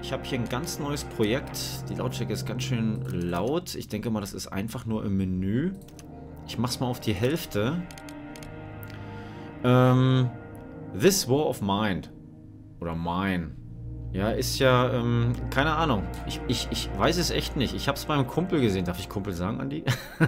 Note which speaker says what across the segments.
Speaker 1: Ich habe hier ein ganz neues Projekt. Die Lautstärke ist ganz schön laut. Ich denke mal, das ist einfach nur im Menü. Ich mache es mal auf die Hälfte. This War of Mind. Oder Mine. Ja, ist ja, keine Ahnung. Ich weiß es echt nicht. Ich habe es beim Kumpel gesehen. Darf ich Kumpel sagen, Andi?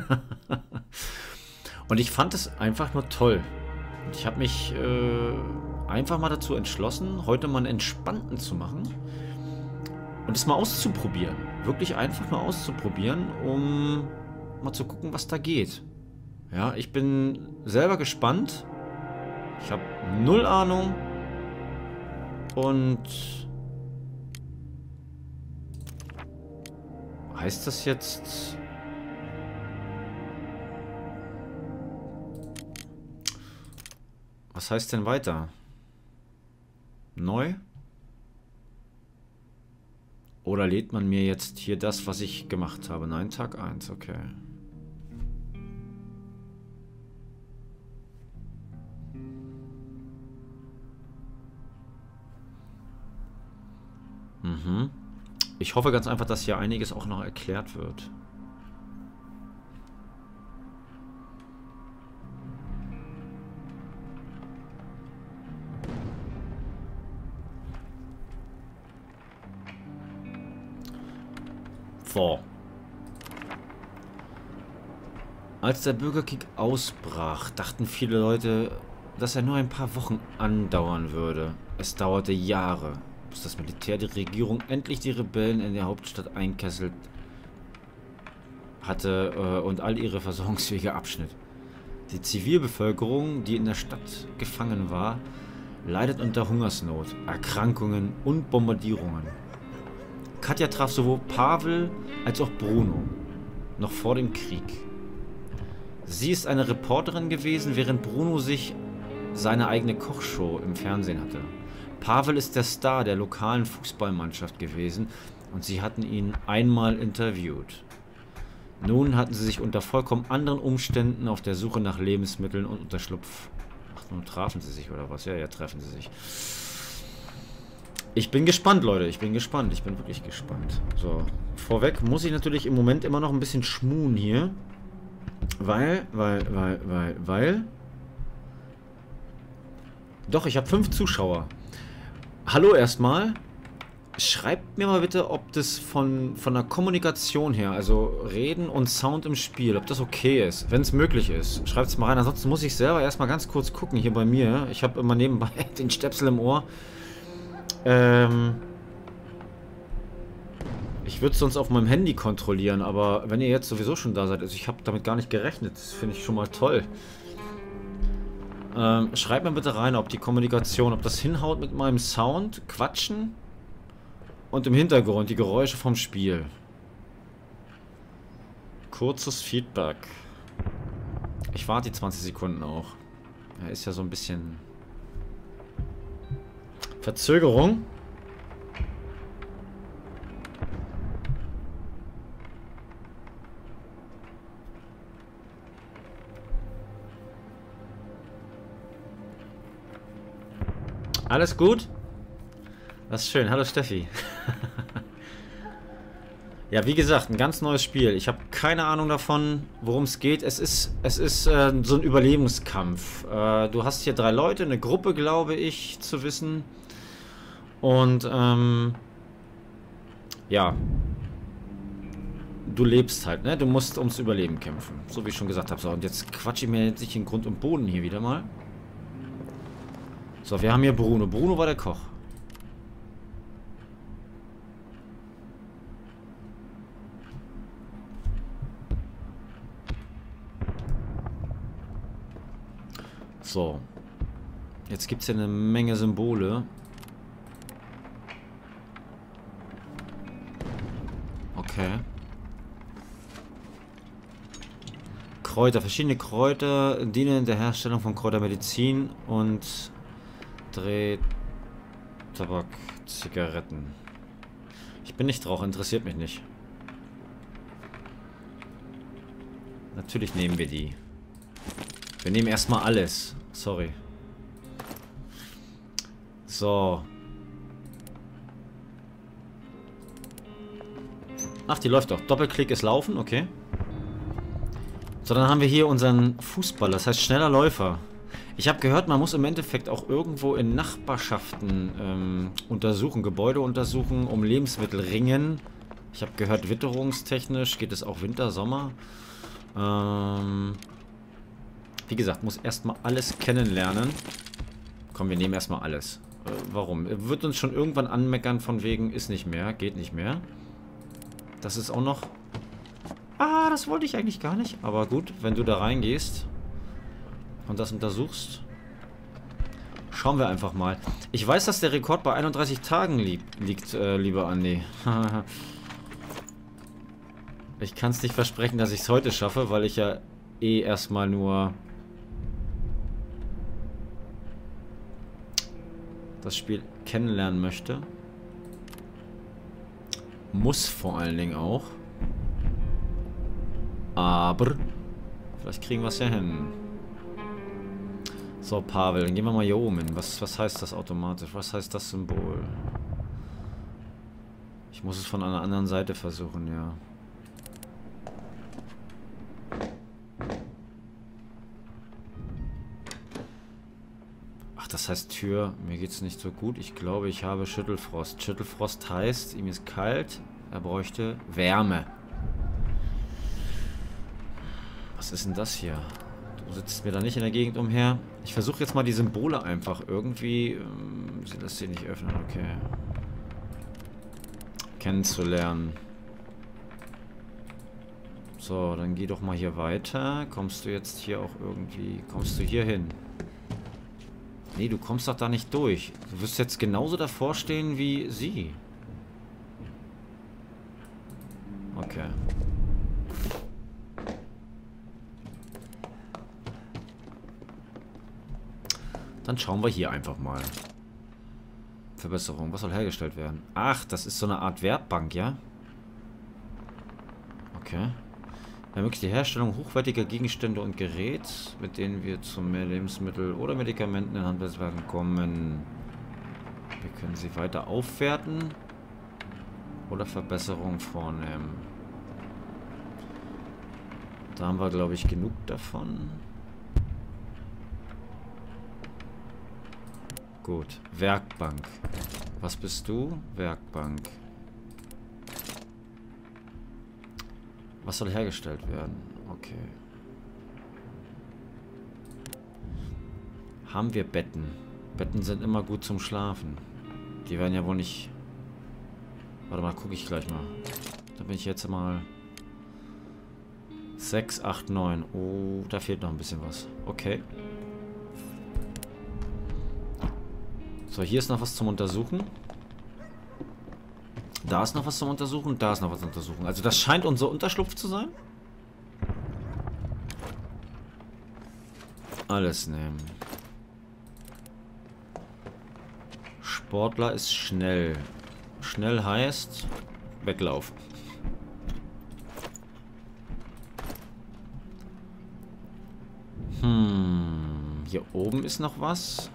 Speaker 1: Und ich fand es einfach nur toll. Und ich habe mich einfach mal dazu entschlossen, heute mal einen entspannten zu machen. Und es mal auszuprobieren. Wirklich einfach mal auszuprobieren, um mal zu gucken, was da geht. Ja, ich bin selber gespannt. Ich habe null Ahnung. Und heißt das jetzt... Was heißt denn weiter? Neu? Oder lädt man mir jetzt hier das, was ich gemacht habe? Nein, Tag 1, okay. Mhm. Ich hoffe ganz einfach, dass hier einiges auch noch erklärt wird. So. Als der Bürgerkrieg ausbrach, dachten viele Leute, dass er nur ein paar Wochen andauern würde. Es dauerte Jahre, bis das Militär die Regierung endlich die Rebellen in der Hauptstadt einkesselt hatte und all ihre Versorgungswege abschnitt. Die Zivilbevölkerung, die in der Stadt gefangen war, leidet unter Hungersnot, Erkrankungen und Bombardierungen. Katja traf sowohl Pavel als auch Bruno, noch vor dem Krieg. Sie ist eine Reporterin gewesen, während Bruno sich seine eigene Kochshow im Fernsehen hatte. Pavel ist der Star der lokalen Fußballmannschaft gewesen und sie hatten ihn einmal interviewt. Nun hatten sie sich unter vollkommen anderen Umständen auf der Suche nach Lebensmitteln und Unterschlupf. Ach, nun trafen sie sich oder was? Ja, ja, treffen sie sich. Ich bin gespannt, Leute. Ich bin gespannt. Ich bin wirklich gespannt. So, vorweg muss ich natürlich im Moment immer noch ein bisschen schmuhen hier. Weil. Doch, ich habe 5 Zuschauer. Hallo erstmal. Schreibt mir mal bitte, ob das von der Kommunikation her, also Reden und Sound im Spiel, ob das okay ist. Wenn es möglich ist, schreibt es mal rein. Ansonsten muss ich selber erstmal ganz kurz gucken hier bei mir. Ich habe immer nebenbei den Stöpsel im Ohr. Ich würde es sonst auf meinem Handy kontrollieren, aber wenn ihr jetzt sowieso schon da seid, also ich habe damit gar nicht gerechnet, das finde ich schon mal toll. Schreibt mir bitte rein, ob die Kommunikation, ob das hinhaut mit meinem Sound, Quatschen und im Hintergrund die Geräusche vom Spiel. Kurzes Feedback. Ich warte die 20 Sekunden auch. Er ist ja so ein bisschen Verzögerung. Alles gut? Das ist schön. Hallo Steffi. Ja, wie gesagt, ein ganz neues Spiel. Ich habe keine Ahnung davon, worum es geht. Es ist so ein Überlebenskampf. Du hast hier 3 Leute, eine Gruppe, glaube ich, zu wissen. Und, ja. Du lebst halt, ne? Du musst ums Überleben kämpfen. So wie ich schon gesagt habe. So, und jetzt quatsche ich mir jetzt nicht in Grund und Boden hier wieder mal. So, wir haben hier Bruno. Bruno war der Koch. So. Jetzt gibt es hier eine Menge Symbole. Okay. Kräuter. Verschiedene Kräuter dienen der Herstellung von Kräutermedizin und Tabak, Zigaretten. Ich bin nicht Raucher, interessiert mich nicht. Natürlich nehmen wir die. Wir nehmen erstmal alles. Sorry. So. Ach, die läuft doch. Doppelklick ist laufen, okay. So, dann haben wir hier unseren Fußballer, das heißt schneller Läufer. Ich habe gehört, man muss im Endeffekt auch irgendwo in Nachbarschaften untersuchen, Gebäude untersuchen, um Lebensmittel ringen. Ich habe gehört, witterungstechnisch geht es auch Winter, Sommer. Wie gesagt, muss erstmal alles kennenlernen. Komm, wir nehmen erstmal alles. Warum? Wird uns schon irgendwann anmeckern von wegen, ist nicht mehr, geht nicht mehr. Das ist auch noch... Ah, das wollte ich eigentlich gar nicht. Aber gut, wenn du da reingehst und das untersuchst, schauen wir einfach mal. Ich weiß, dass der Rekord bei 31 Tagen liegt, lieber Andi. Ich kann es nicht versprechen, dass ich es heute schaffe, weil ich ja eh erstmal nur das Spiel kennenlernen möchte. Muss vor allen Dingen auch. Aber vielleicht kriegen wir es ja hin. So, Pavel, dann gehen wir mal hier oben hin. Was heißt das automatisch? Was heißt das Symbol? Ich muss es von einer anderen Seite versuchen, ja. Ach, das heißt Tür. Mir geht's nicht so gut. Ich glaube, ich habe Schüttelfrost. Schüttelfrost heißt, ihm ist kalt. Er bräuchte Wärme. Was ist denn das hier? Du sitzt mir da nicht in der Gegend umher. Ich versuche jetzt mal die Symbole einfach irgendwie... Sie lässt sie nicht öffnen, okay. Kennenzulernen. So, dann geh doch mal hier weiter. Kommst du jetzt hier auch irgendwie... Kommst du hier hin? Nee, du kommst doch da nicht durch. Du wirst jetzt genauso davor stehen wie sie. Okay. Dann schauen wir hier einfach mal. Verbesserung. Was soll hergestellt werden? Ach, das ist so eine Art Werkbank, ja? Okay. Ermöglicht die Herstellung hochwertiger Gegenstände und Gerät, mit denen wir zu mehr Lebensmittel oder Medikamenten in Handelswagen kommen. Wir können sie weiter aufwerten oder Verbesserungen vornehmen. Da haben wir, glaube ich, genug davon. Gut, Werkbank. Was bist du? Werkbank. Was soll hergestellt werden? Okay. Haben wir Betten? Betten sind immer gut zum Schlafen. Die werden ja wohl nicht... Warte mal, gucke ich gleich mal. Da bin ich jetzt mal... 6, 8, 9. Oh, da fehlt noch ein bisschen was. Okay. So, hier ist noch was zum Untersuchen. Da ist noch was zum Untersuchen. Da ist noch was zum Untersuchen. Also das scheint unser Unterschlupf zu sein. Alles nehmen. Sportler ist schnell. Schnell heißt weglaufen. Hier oben ist noch was.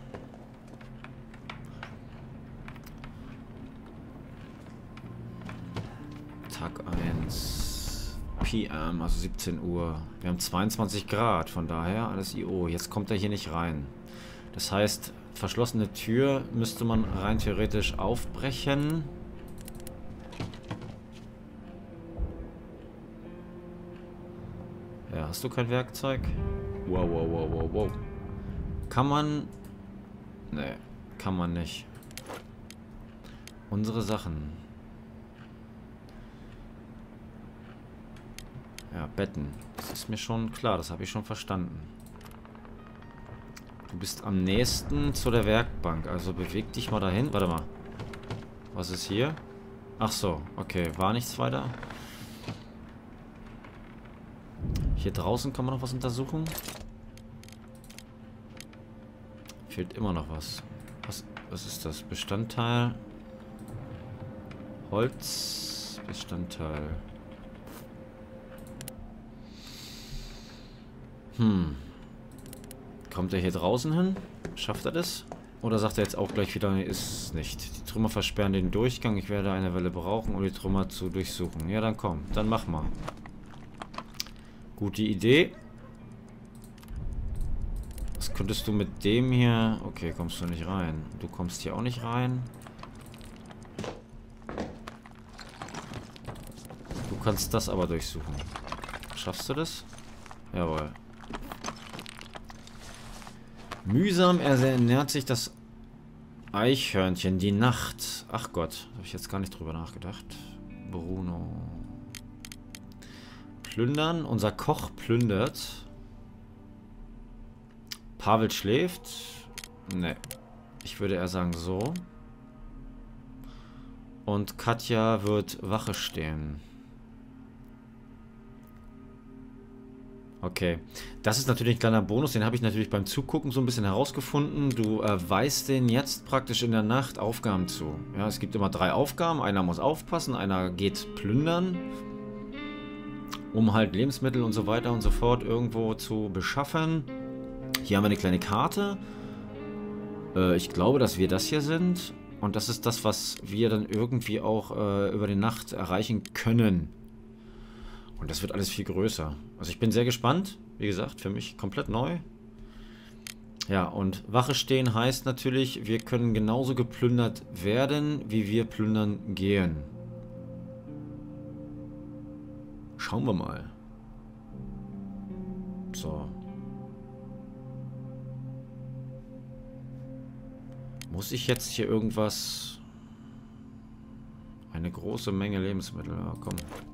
Speaker 1: Tag 1 PM, also 17 Uhr. Wir haben 22 Grad, von daher alles IO. Jetzt kommt er hier nicht rein. Das heißt, verschlossene Tür müsste man rein theoretisch aufbrechen. Ja, hast du kein Werkzeug? Wow, wow, wow, wow, wow. Kann man... Nee, kann man nicht. Unsere Sachen. Ja, Betten. Das ist mir schon klar, das habe ich schon verstanden. Du bist am nächsten zu der Werkbank, also beweg dich mal dahin. Warte mal. Was ist hier? Ach so, okay, war nichts weiter. Hier draußen kann man noch was untersuchen. Fehlt immer noch was. Was ist das? Bestandteil. Holz. Bestandteil. Kommt er hier draußen hin? Schafft er das? Oder sagt er jetzt auch gleich wieder, nee, ist nicht. Die Trümmer versperren den Durchgang. Ich werde eine Welle brauchen, um die Trümmer zu durchsuchen. Ja, dann komm. Dann mach mal. Gute Idee. Was könntest du mit dem hier... Okay, kommst du nicht rein. Du kommst hier auch nicht rein. Du kannst das aber durchsuchen. Schaffst du das? Jawohl. Mühsam ernährt sich das Eichhörnchen die Nacht. Ach Gott, habe ich jetzt gar nicht drüber nachgedacht. Bruno. Plündern. Unser Koch plündert. Pavel schläft. Ne. Ich würde eher sagen so. Und Katja wird Wache stehen. Okay. Das ist natürlich ein kleiner Bonus. Den habe ich natürlich beim Zugucken so ein bisschen herausgefunden. Du weist den jetzt praktisch in der Nacht Aufgaben zu. Ja, es gibt immer 3 Aufgaben. Einer muss aufpassen, einer geht plündern, um halt Lebensmittel und so weiter und so fort irgendwo zu beschaffen. Hier haben wir eine kleine Karte. Ich glaube, dass wir das hier sind. Und das ist das, was wir dann irgendwie auch über die Nacht erreichen können. Und das wird alles viel größer. Also ich bin sehr gespannt. Wie gesagt, für mich komplett neu. Ja, und Wache stehen heißt natürlich, wir können genauso geplündert werden, wie wir plündern gehen. Schauen wir mal. So. Muss ich jetzt hier irgendwas... Eine große Menge Lebensmittel. Ja, komm.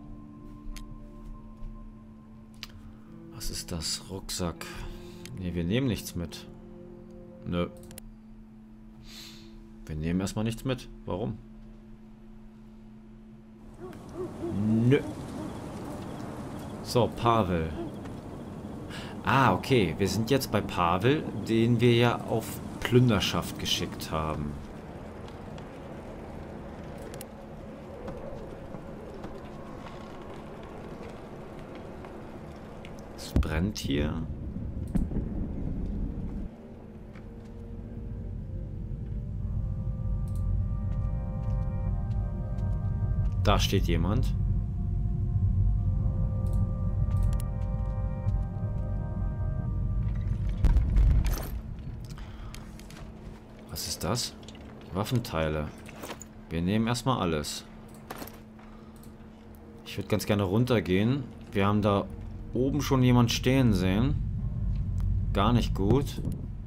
Speaker 1: Was ist das? Rucksack. Ne, wir nehmen nichts mit. Nö. Wir nehmen erstmal nichts mit. Warum? Nö. So, Pavel. Ah, okay. Wir sind jetzt bei Pavel, den wir ja auf Plünderschaft geschickt haben. Es brennt hier. Da steht jemand. Was ist das? Waffenteile. Wir nehmen erstmal alles. Ich würde ganz gerne runtergehen. Wir haben da oben schon jemand stehen sehen. Gar nicht gut.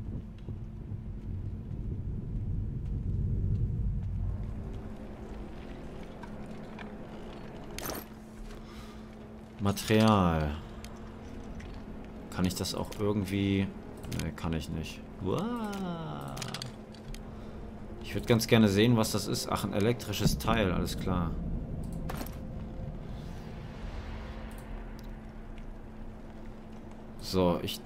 Speaker 1: Material. Kann ich das auch irgendwie... Ne, kann ich nicht. Wow. Ich würde ganz gerne sehen, was das ist. Ach, ein elektrisches Teil, alles klar. So, ich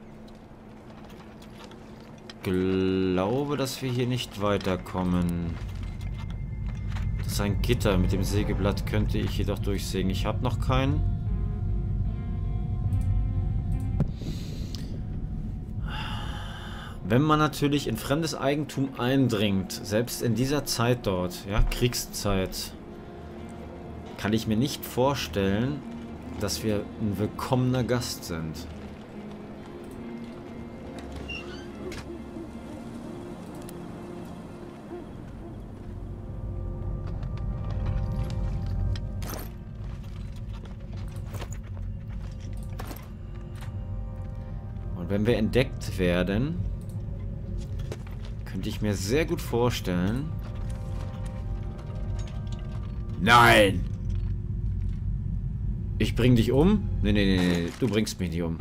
Speaker 1: glaube, dass wir hier nicht weiterkommen. Das ist ein Gitter. Mit dem Sägeblatt könnte ich jedoch durchsägen. Ich habe noch keinen. Wenn man natürlich in fremdes Eigentum eindringt, selbst in dieser Zeit dort, ja, Kriegszeit, kann ich mir nicht vorstellen, dass wir ein willkommener Gast sind. Und wenn wir entdeckt werden, könnte ich mir sehr gut vorstellen... Nein! Ich bring dich um? Nee, nee, nee, nee, du bringst mich nicht um.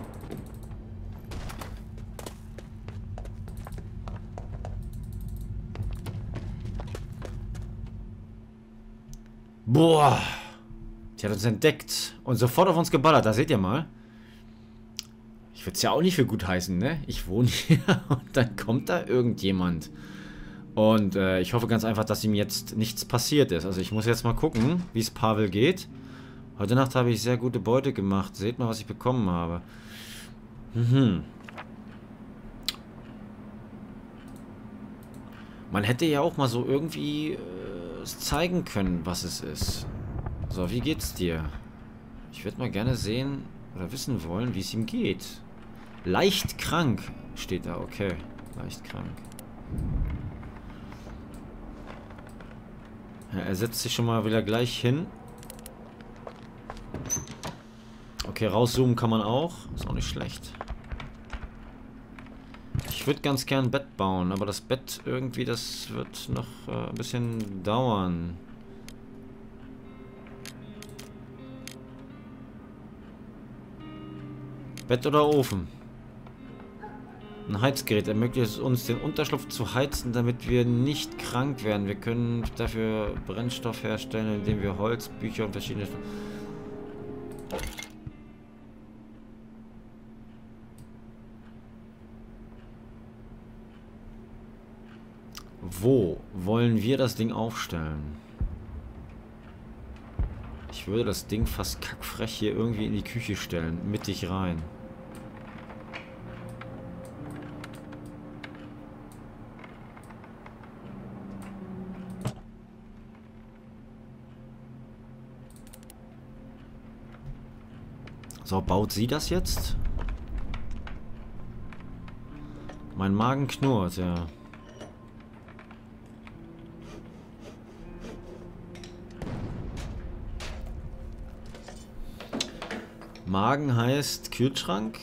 Speaker 1: Boah! Die hat uns entdeckt und sofort auf uns geballert, da seht ihr mal. Ich würde es ja auch nicht für gut heißen, ne? Ich wohne hier und dann kommt da irgendjemand. Und ich hoffe ganz einfach, dass ihm jetzt nichts passiert ist. Also ich muss jetzt mal gucken, wie es Pavel geht. Heute Nacht habe ich sehr gute Beute gemacht. Seht mal, was ich bekommen habe. Man hätte ja auch mal so irgendwie zeigen können, was es ist. So, wie geht's dir? Ich würde mal gerne sehen oder wissen wollen, wie es ihm geht. Leicht krank steht da, okay. Leicht krank. Ja, er setzt sich schon mal wieder gleich hin. Okay, rauszoomen kann man auch. Ist auch nicht schlecht. Ich würde ganz gern ein Bett bauen, aber das Bett irgendwie, das wird noch ein bisschen dauern. Bett oder Ofen? Ein Heizgerät ermöglicht es uns, den Unterschlupf zu heizen, damit wir nicht krank werden. Wir können dafür Brennstoff herstellen, indem wir Holz, Bücher und verschiedene... Wo wollen wir das Ding aufstellen? Ich würde das Ding fast kackfrech hier irgendwie in die Küche stellen, mittig rein. So, baut sie das jetzt? Mein Magen knurrt, ja. Magen heißt Kühlschrank.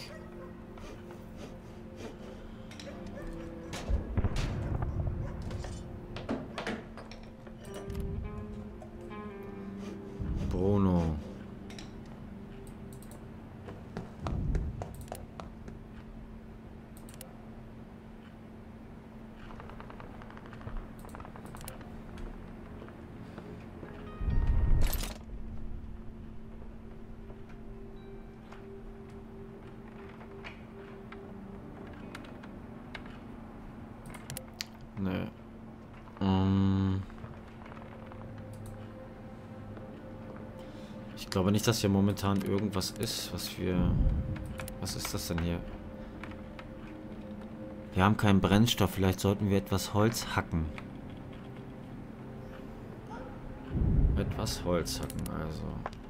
Speaker 1: Bruno. Nee. Ich glaube nicht, dass hier momentan irgendwas ist, was wir... Was ist das denn hier? Wir haben keinen Brennstoff. Vielleicht sollten wir etwas Holz hacken. Etwas Holz hacken, also.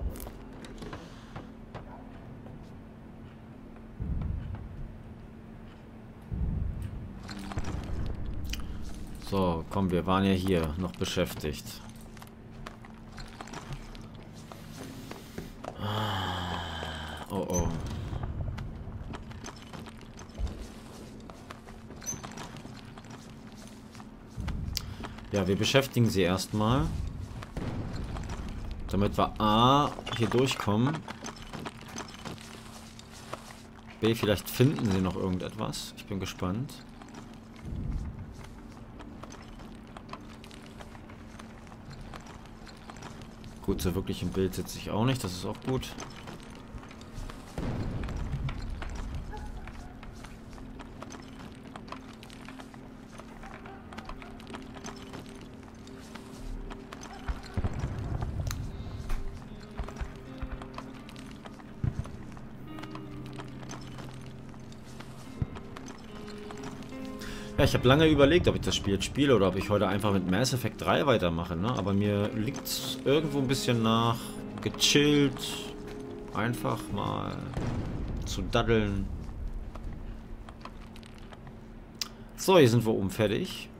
Speaker 1: So, komm, wir waren ja hier noch beschäftigt. Oh oh. Ja, wir beschäftigen sie erstmal. Damit wir A hier durchkommen. B, vielleicht finden sie noch irgendetwas. Ich bin gespannt. Gut, so wirklich im Bild sitze ich auch nicht. Das ist auch gut. Ja, ich habe lange überlegt, ob ich das Spiel jetzt spiele oder ob ich heute einfach mit Mass Effect 3 weitermache, ne? Aber mir liegt es irgendwo ein bisschen nach, gechillt, einfach mal zu daddeln. So, hier sind wir oben fertig.